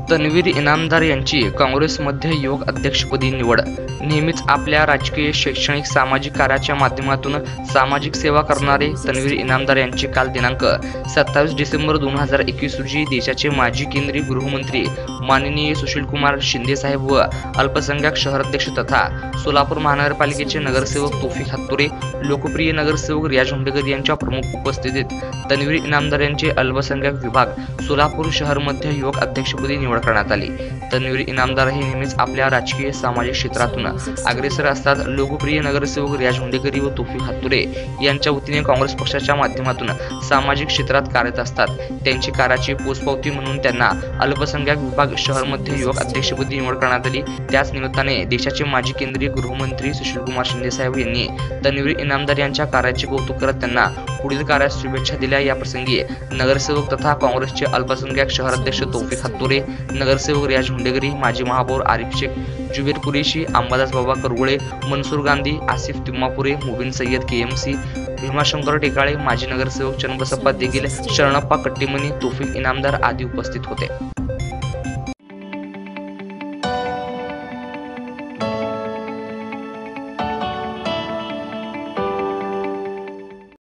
तन्वीर इनामदार यांची काँग्रेसमध्ये युवक अध्यक्षपदी निवड। नेहमीच आपल्या राजकीय, शैक्षणिक, सामाजिक कार्याच्या माध्यमातून सामाजिक सेवा करणारे तन्वीर इनामदार यांची काल दिनांक 27 डिसेंबर 2021 रोजी देशाचे माजी केंद्रीय गृहमंत्री माननीय सुशीलकुमार शिंदे साहेब व अल्पसंख्याक शहराध्यक्ष तथा सोलापूर महानगरपालिकेचे नगरसेवक तौफिक हत्तुरे, लोकप्रिय नगरसेवक रियाज हुंडेकर यांच्या प्रमुख उपस्थितीत तन्वीर इनामदार यांचे अल्पसंख्याक विभाग सोलापूर शहरमध्ये युवक अध्यक्षपदी निवड करण्यात आली। तन्वीर इनामदार हे नेहमीच आपल्या राजकीय, सामाजिक क्षेत्रातून अग्रेसर असतात। लोकप्रिय नगरसेवक रियाज हुंडेकर व तौफिक हत्तुरे यांच्या वतीने काँग्रेस पक्षाच्या माध्यमातून सामाजिक क्षेत्रात कार्यरत असतात। त्यांची कार्याची पोचपावती म्हणून त्यांना अल्पसंख्याक विभाग शहरमध्ये युवक अध्यक्षपदी निवड करण्यात आली। त्याच निमित्ताने देशाचे माजी केंद्रीय गृहमंत्री सुशीलकुमार शिंदे साहेब यांनी तन्वीर इनामदार यांच्या कार्याचे कौतुक करत त्यांना पुढील कार्यास शुभेच्छा दिल्या। या प्रसंगी नगरसेवक तथा काँग्रेसचे अल्पसंख्याक शहराध्यक्ष तौफिक हत्तुरे, नगरसेवक रियाज हुंडेकर, माजी महापौर आरिफ शेख, जुबेर कुरेशी, अंबादास बाबा करगुळे, मनसूर गांधी, आसिफ तिम्मापुरे, मुबीन सय्यद KMC, भीमाशंकर टेकाळे, माजी नगरसेवक चन्नबसप्पा देगील, शरणप्पा कट्टीमनी, तौफिक इनामदार आदी उपस्थित होते।